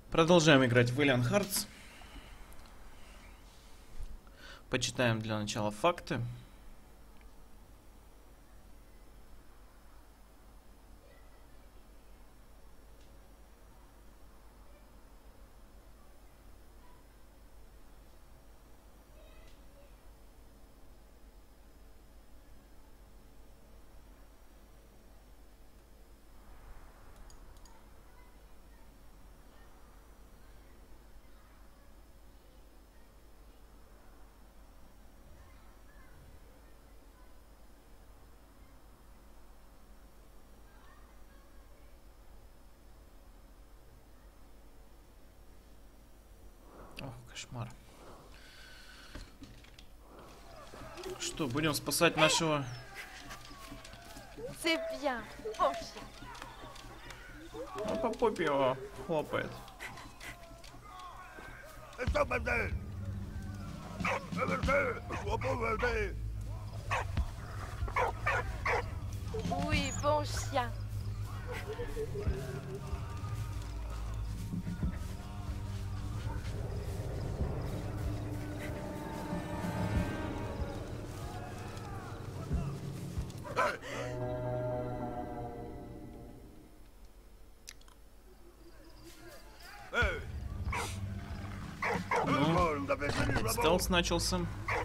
Продолжаем играть в Valiant Hearts. Почитаем для начала факты. О, кошмар. Что, будем спасать нашего... C'est bien. Bon chien. Ну, по попе его хлопает. Oui, bon chien. Ну, стелс начался.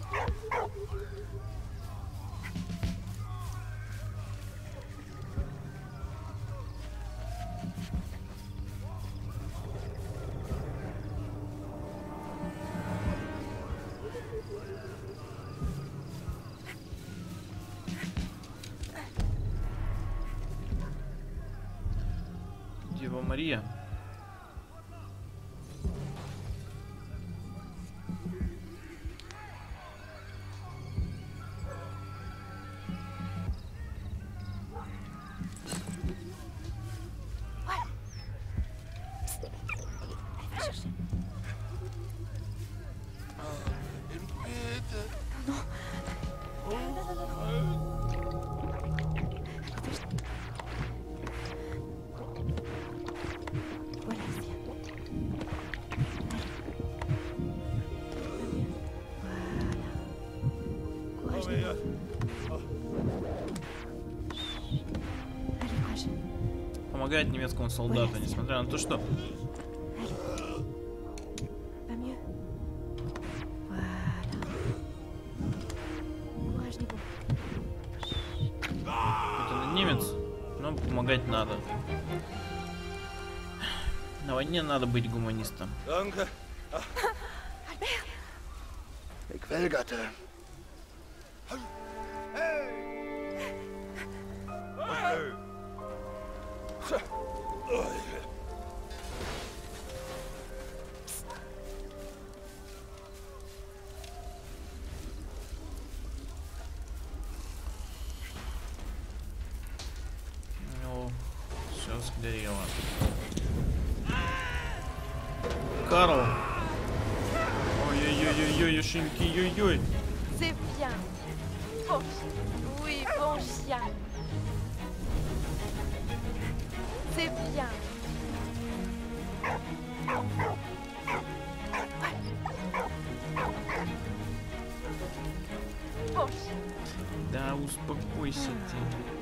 Дева Мария. Voilà, viens. Allez. Voilà. Allez, courage. Помогает немецкому солдату, несмотря на то, что... Pas mieux. Voilà. Courage, Nico. Это немец, но помогать надо. На войне надо быть гуманистом. Danke. Ik weigerte. Ну, все сгорело. Карл! Ой-ой-ой-ой, Юшеньки, ой-ой. C'est bien. Bon chien. Oui, bon chien. C'est bien. Bon chien. Да успокойся ты.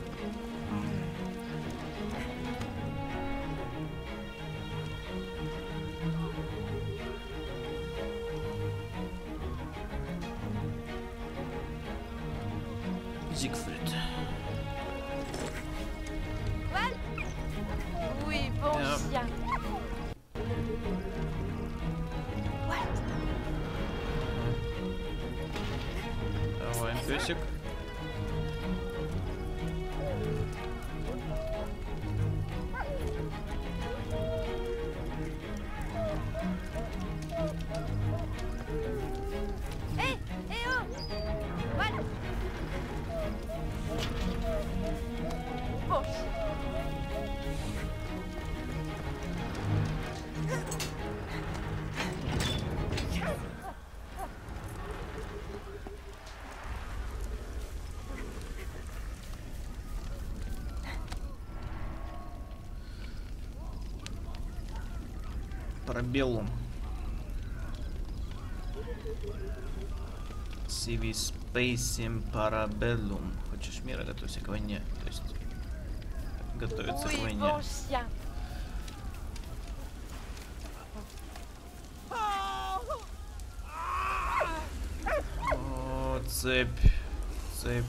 Зигфрид. Voilà. Oui, bon Ja. chien. Voilà. Давай, песик. Hé, hé, oh. Voilà. Bon chien. Парабеллум. Civis Pacem Parabellum. Хочешь мира, готовься к войне. То есть готовиться к Oui, войне. bon chien. О, цепь. Цепь.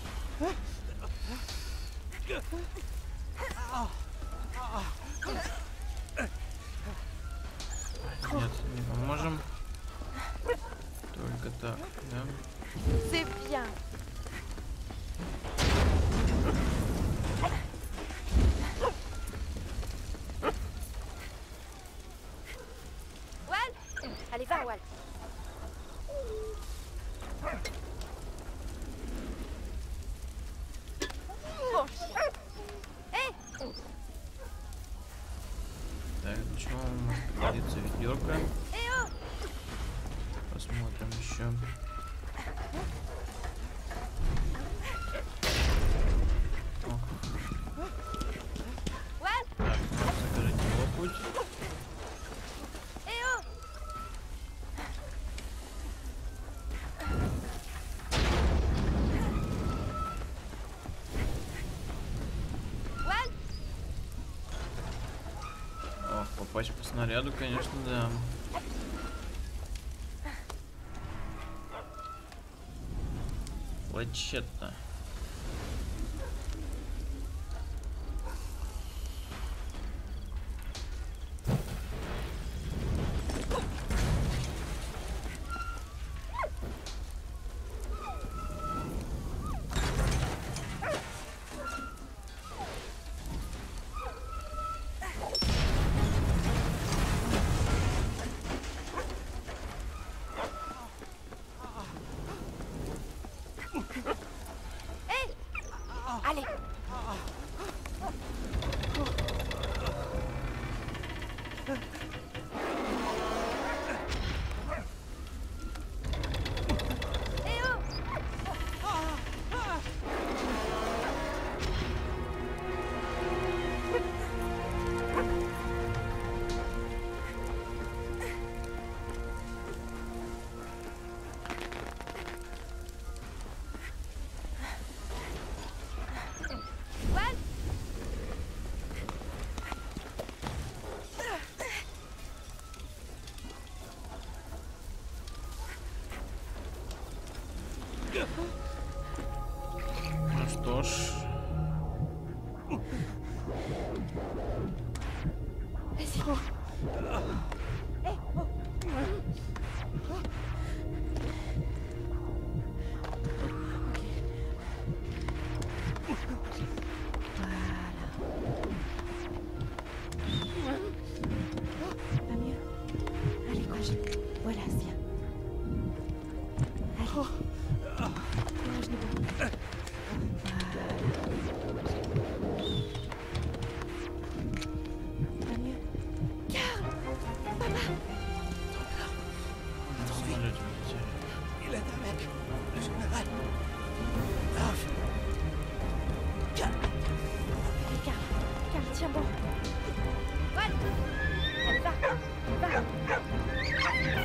Нет, не поможем. Только так, да? C'est bien. Wal, allez, va, Wal. Bon chien. Hé, Так, почему может пригодиться ведерко? oh. Посмотрим еще. Wal, Так, надо закрыть его путь. oh. Wal, Ох, попасть по снаряду, конечно, да. Плачетно. allez. Ну что ж. Pas mieux. Allez, courage. Voilà, viens. Allez. Courage, Nico. Voilà. Pas mieux. Karl! Papa! Смотрите, видите. Il est avec le général. Love. Allez, Karl, tiens bon. Wal, allez, va, va.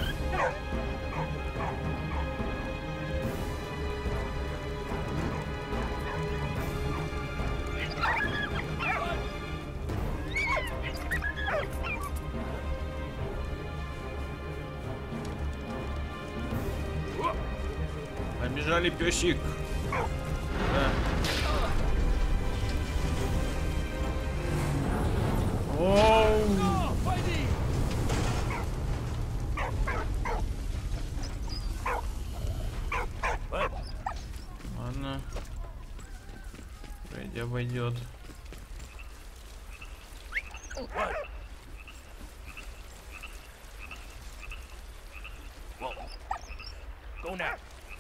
Побежали, песик. Да. Оу. Ладно. Пойди, обойдет. Go now.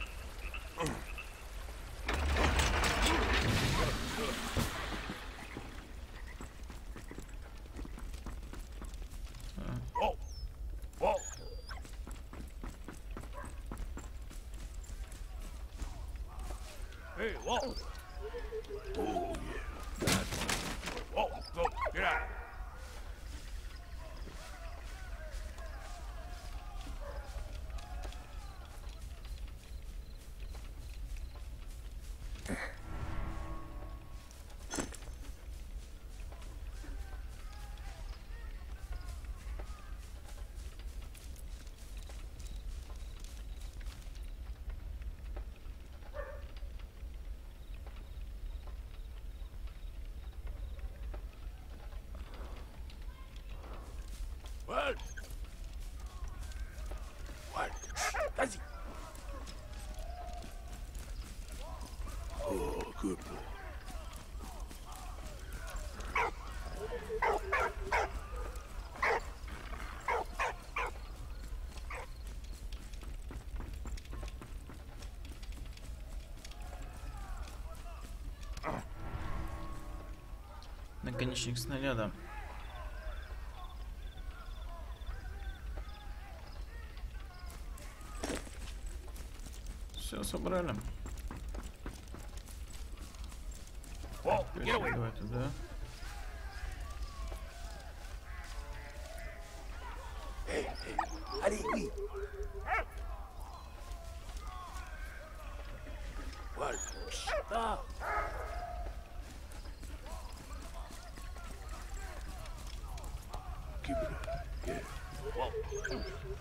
Whoa. Whoa. Hey, whoa. Oh, yeah. Whoa, go, get out. Наконечник снаряда. Все собрали. Давай туда. Allez, oui. Voilà. Ah. Keep it up. Yeah. Whoa.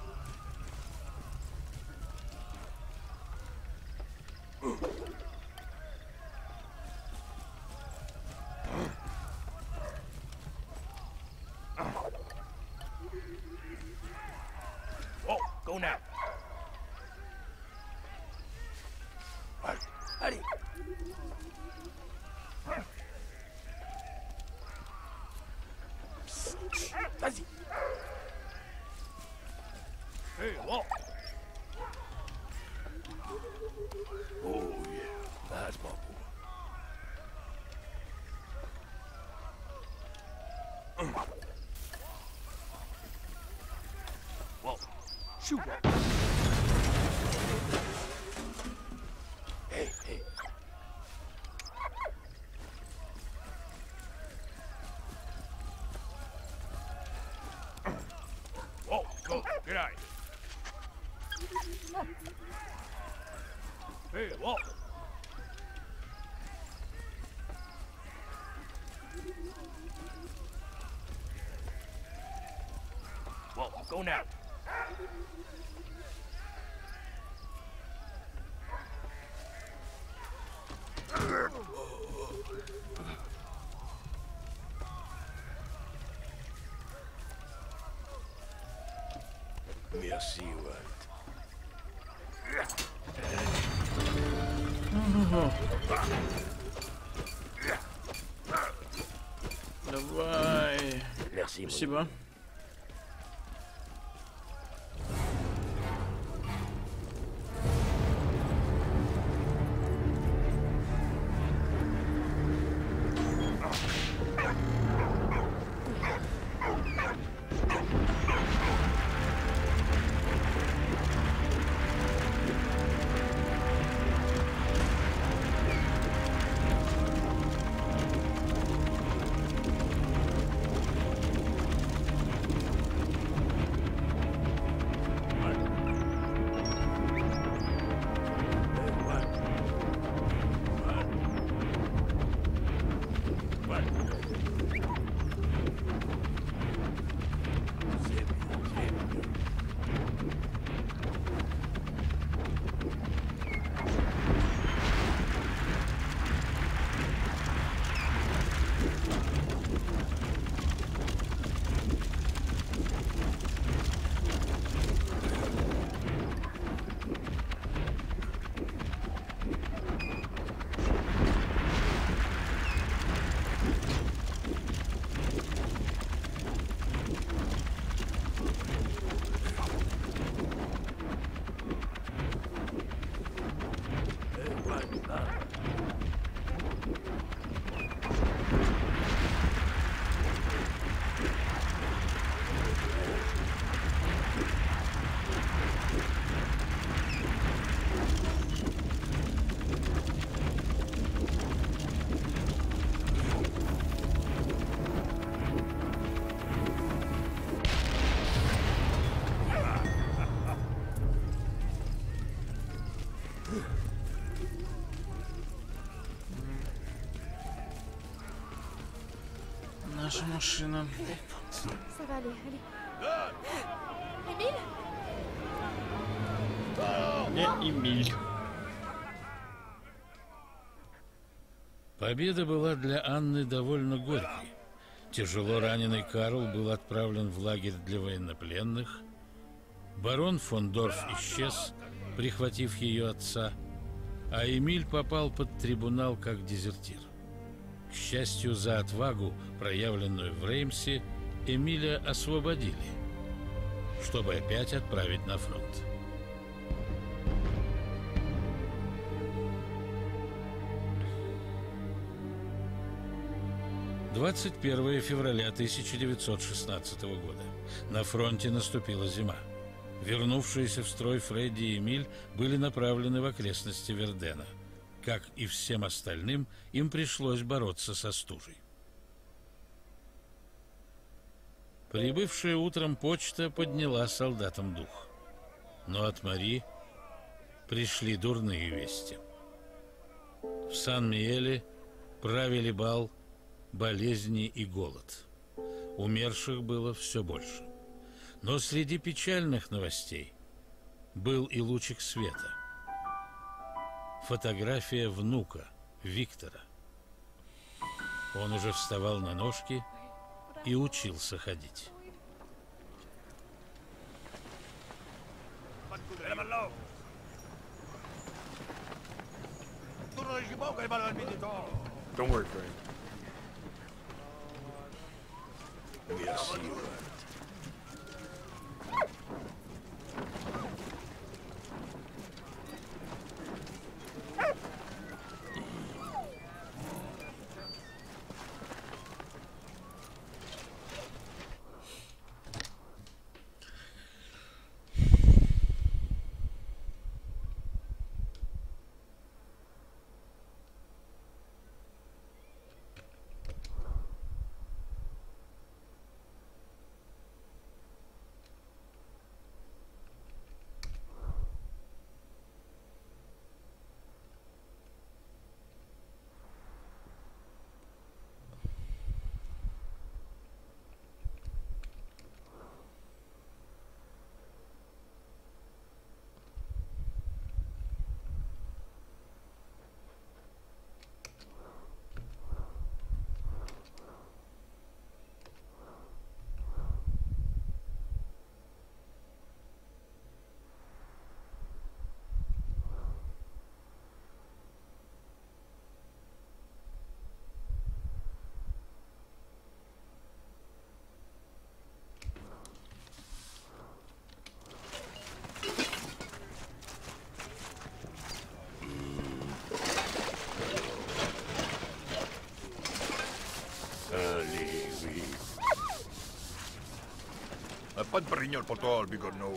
Whoa, go now. Allez. Vas-y. Hey, whoa. Oh, yeah. That's my boy. Whoa. Shoot. Hey, hey. Whoa, go, get out of here. Hey, whoa. Whoa, go now. Merci, Walt. Давай. Merci, Спасибо. Наша машина. Ça va aller, allez. Émile? Не Эмиль. Победа была для Анны довольно горькой. Тяжело раненый Карл был отправлен в лагерь для военнопленных. Барон фон Дорф исчез, прихватив ее отца, а Эмиль попал под трибунал как дезертир. К счастью, за отвагу, проявленную в Реймсе, Эмиля освободили, чтобы опять отправить на фронт. 21 февраля 1916 года. На фронте наступила зима. Вернувшиеся в строй Фредди и Эмиль были направлены в окрестности Вердена. Как и всем остальным, им пришлось бороться со стужей. Прибывшая утром почта подняла солдатам дух. Но от Мари пришли дурные вести. В Сан-Миеле правили бал, болезни и голод. Умерших было все больше. Но среди печальных новостей был и лучик света. Фотография внука Виктора. Он уже вставал на ножки и учился ходить. Don't worry, Frank. Merci. Pas de brignol pour toi, le bigorneau.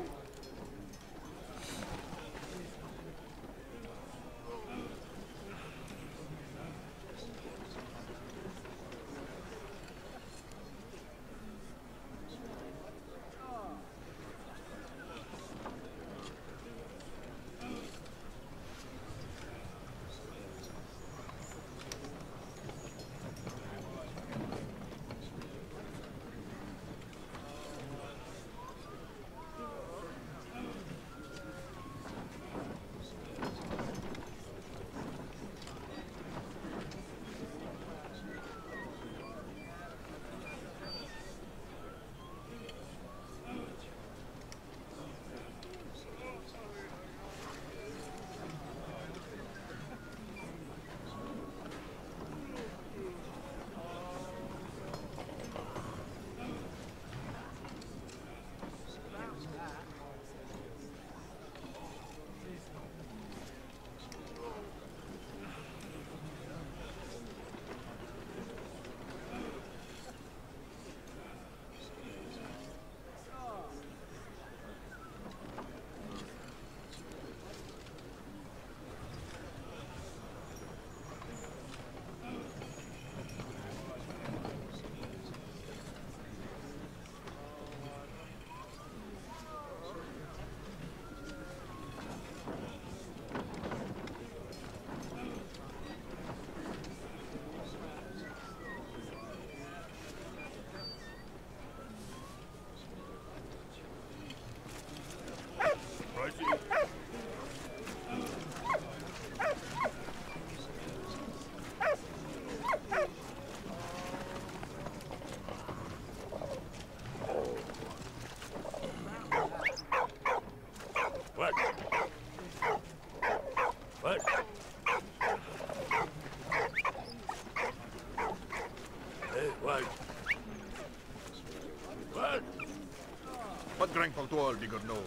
Pas de grain pour toi, le bigorneau.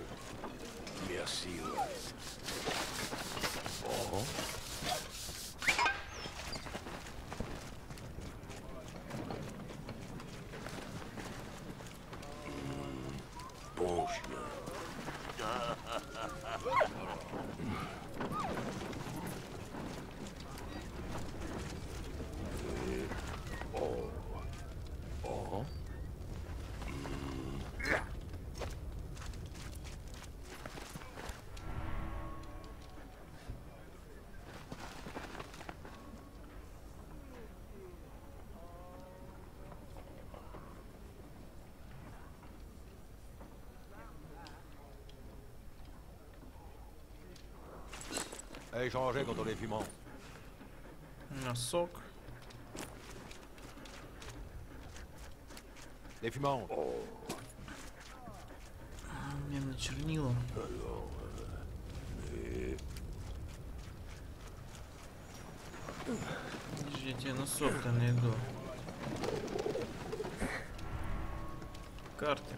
Merci, ouais. Bonjour. Échanger contre les fumants. Носок. Les fumants. Мне на чернила. Я тебе носок-то найду. Карты.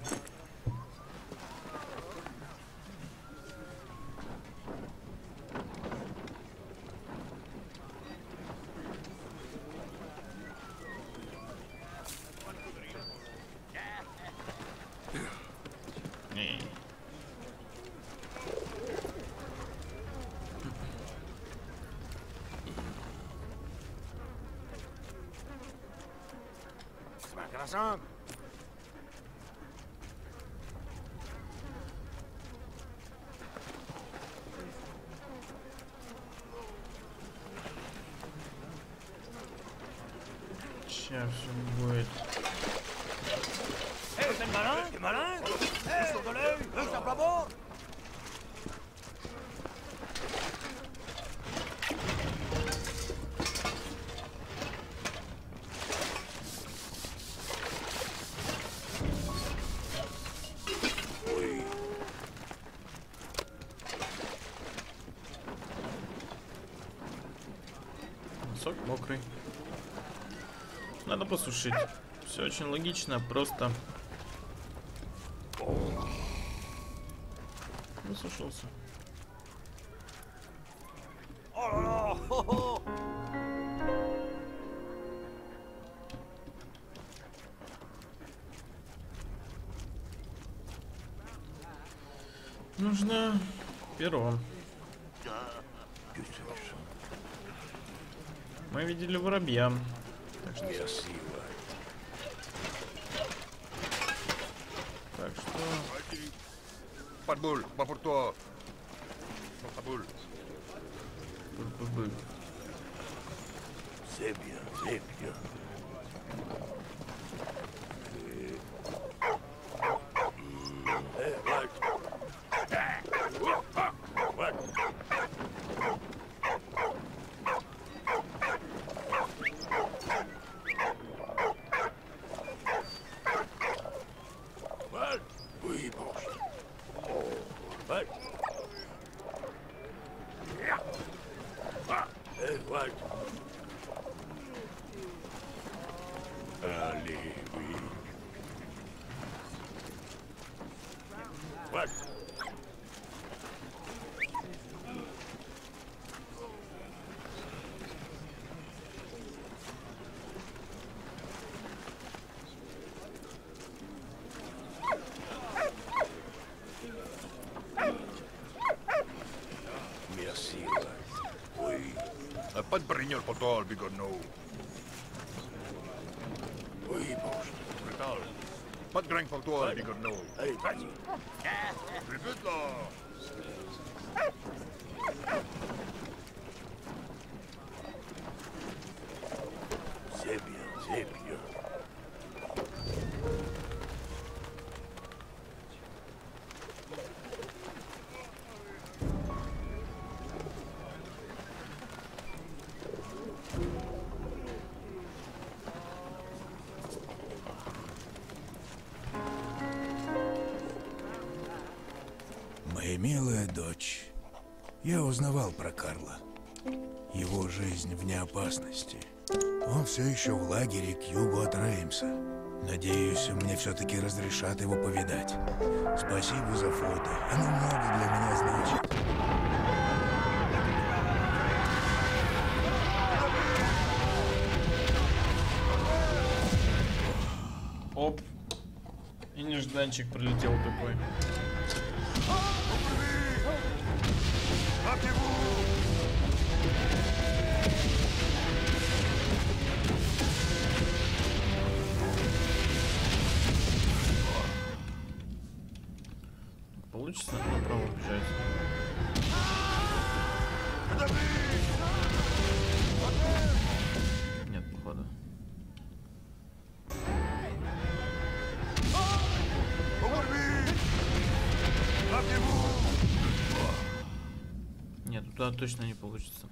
Ensemble. Сейчас все будет. Hé, t'es malin? T'es malin? Hé, sur de l'œil! Je tape à bord! Носок мокрый. Надо посушить. Все очень логично, просто. Высушился. Oh là là! Oh, oh. Нужно перо. Мы видели воробья. Так что... Merci, Так что... Pas de boule, pas pour toi. Non, pas boule. c'est bien, c'est bien. Oui, bon. Ouais. Ouais. Allez, oui. Ouais. Merci, ouais. Oui. Pas de brignol pour toi, le bigorneau. Oui, bon. Brutal. Pas de grain pour toi, le bigorneau. Allez, vas-y. Plus vite, là. C'est bien, c'est bien. Моя милая дочь, я узнавал про Карла. Его жизнь вне опасности. Он все еще в лагере к югу от Реймса. Надеюсь, мне все-таки разрешат его повидать. Спасибо за фото. Оно много для меня значит. Оп. И нежданчик прилетел такой. Получится направо бежать? Нет, походу. Нет, туда точно не получится.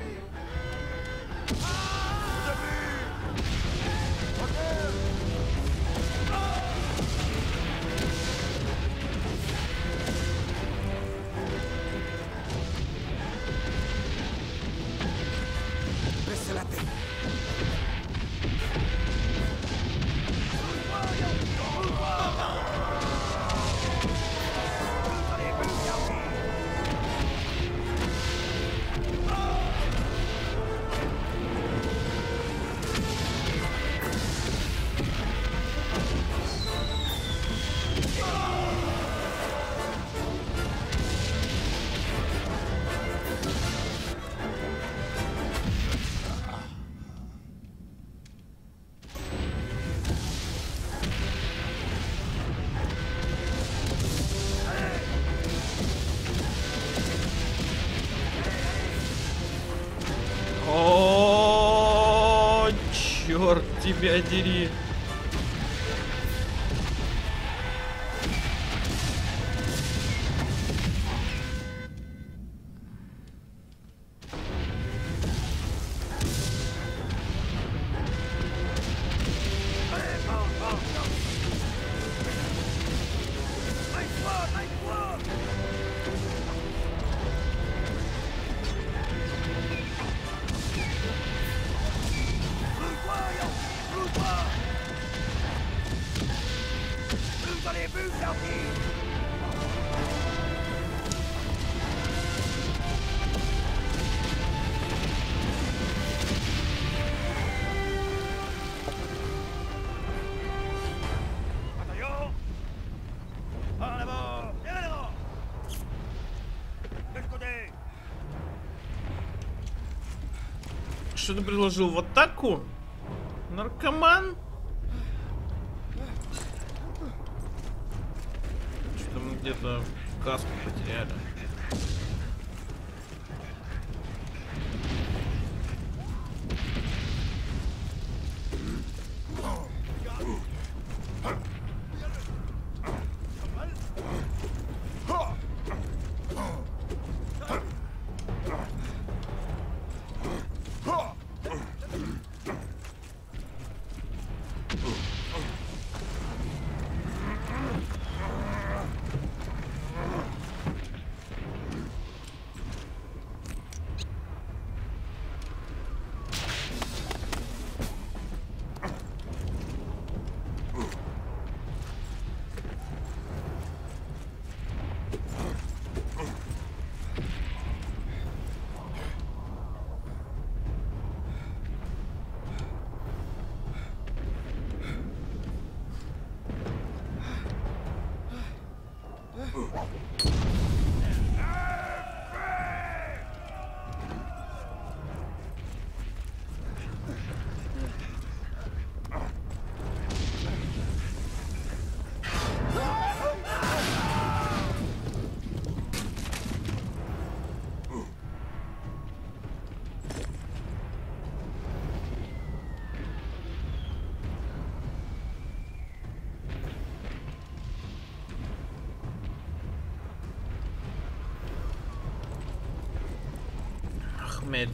О, черт тебя дери. Что ты предложил в атаку? Наркоман? Что-то мы где-то каску потеряли. Ахмед.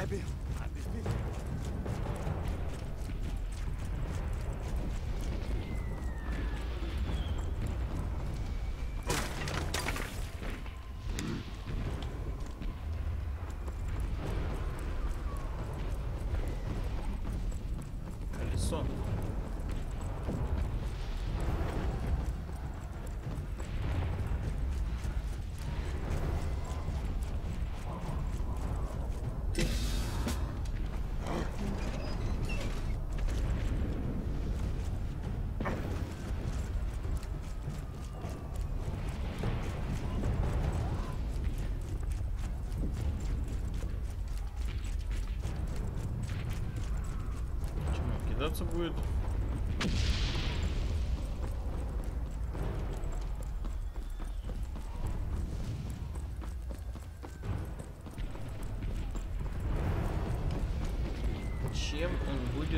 Колесо. Чему кидаться будет? Чем он будет?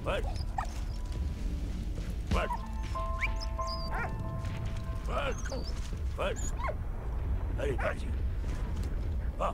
What? What? What? What? Allez, parti. Ah.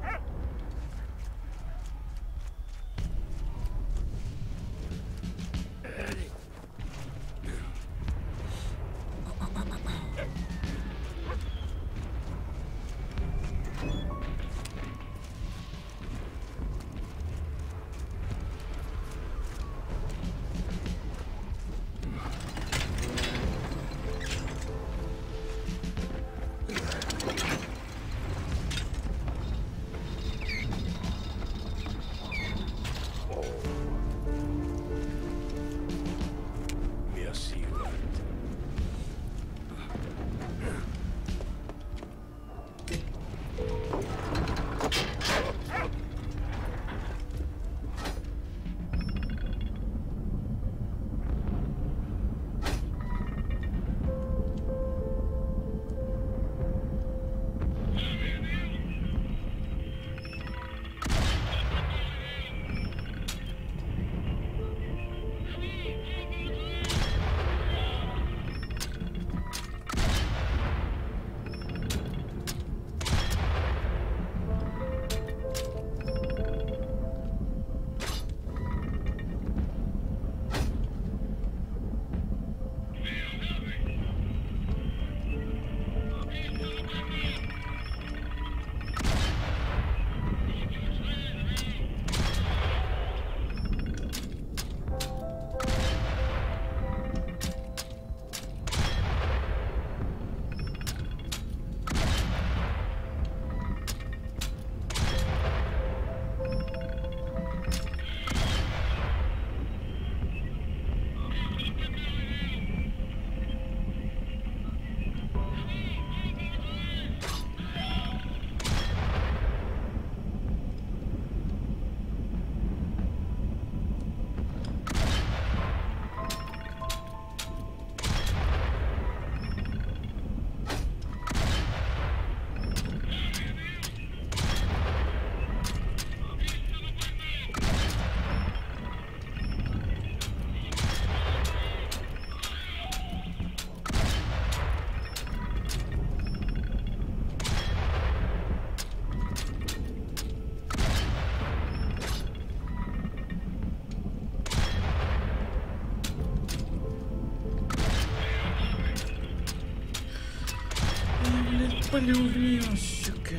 Полюбил, сука.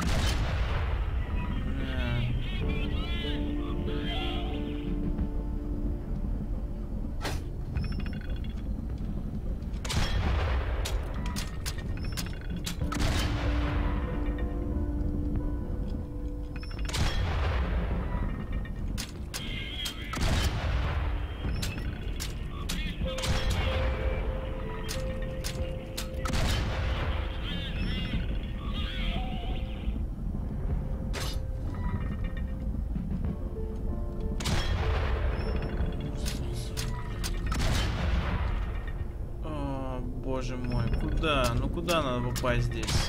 Боже мой, куда? Ну куда надо попасть здесь?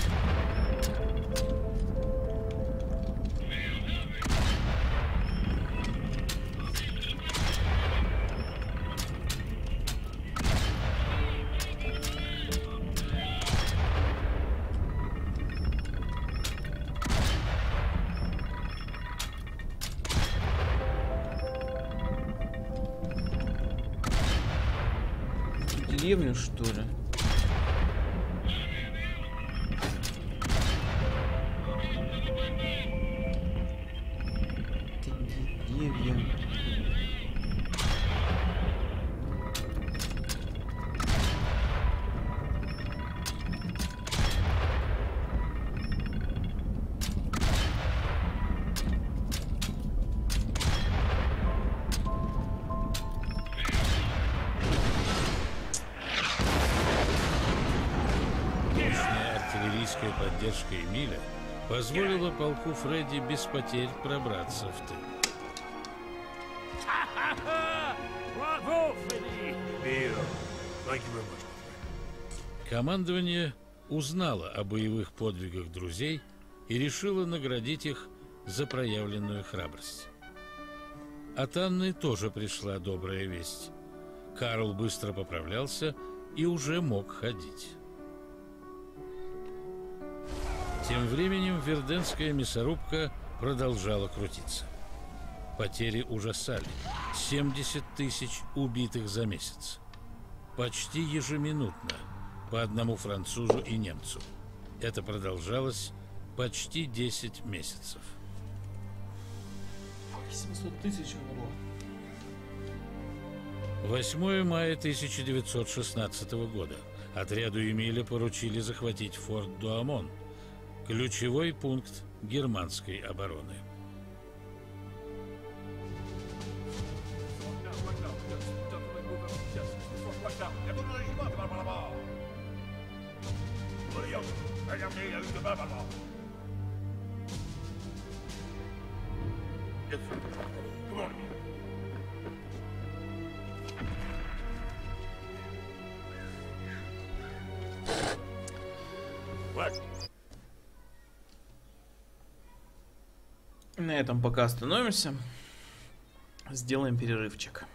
Деревню, что ли? Деревья. Артиллерийская поддержка Эмиля позволила полку Фредди без потерь пробраться в тыл. Bravo, Freddy! Thank you very much. Командование узнало о боевых подвигах друзей и решило наградить их за проявленную храбрость. От Анны тоже пришла добрая весть. Карл быстро поправлялся и уже мог ходить. Тем временем верденская мясорубка продолжала крутиться. Потери ужасали. 70 тысяч убитых за месяц. Почти ежеминутно по одному французу и немцу. Это продолжалось почти 10 месяцев. 700 тысяч умерло. 8 мая 1916 года отряду Эмиля поручили захватить форт Дуамон, ключевой пункт германской обороны. На этом пока остановимся. Сделаем перерывчик.